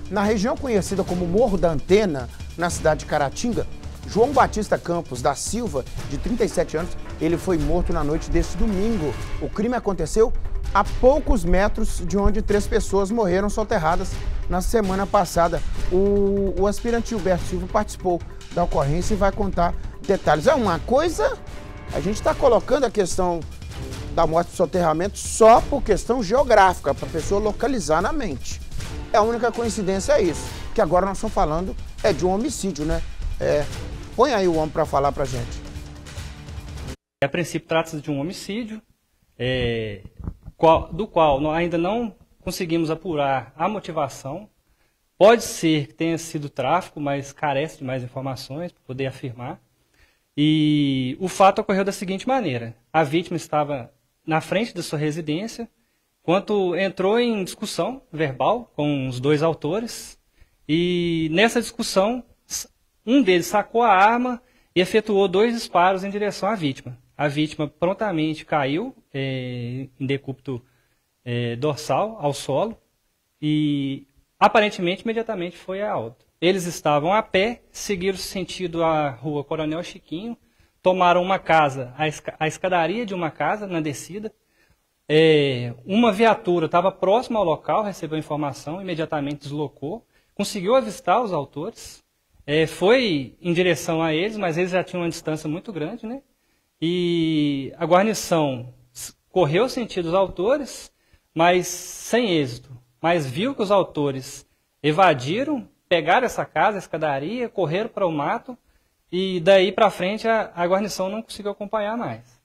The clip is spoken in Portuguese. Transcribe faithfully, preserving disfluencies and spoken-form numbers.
Na região conhecida como Morro da Antena, na cidade de Caratinga, João Batista Campos da Silva, de trinta e sete anos, ele foi morto na noite deste domingo. O crime aconteceu a poucos metros de onde três pessoas morreram soterradas na semana passada. O, o aspirante Gilberto Silva participou da ocorrência e vai contar detalhes. É uma coisa, a gente está colocando a questão da morte do soterramento só por questão geográfica, para a pessoa localizar na mente. A única coincidência é isso, que agora nós estamos falando é de um homicídio, né? É, põe aí o homem para falar para a gente. A princípio trata-se de um homicídio, é, qual, do qual nós ainda não conseguimos apurar a motivação. Pode ser que tenha sido tráfico, mas carece de mais informações para poder afirmar. E o fato ocorreu da seguinte maneira: a vítima estava na frente da sua residência, quando entrou em discussão verbal com os dois autores, e nessa discussão, um deles sacou a arma e efetuou dois disparos em direção à vítima. A vítima prontamente caiu é, em decúbito é, dorsal ao solo e aparentemente imediatamente foi a alta. Eles estavam a pé, seguiram sentido a rua Coronel Chiquinho, tomaram uma casa, a, esca a escadaria de uma casa na descida. É, uma viatura estava próxima ao local, recebeu informação, imediatamente deslocou, conseguiu avistar os autores, é, foi em direção a eles, mas eles já tinham uma distância muito grande, né? E a guarnição correu sentido dos autores, mas sem êxito. Mas viu que os autores evadiram, pegaram essa casa, a escadaria, correram para o mato, e daí para frente a, a guarnição não conseguiu acompanhar mais.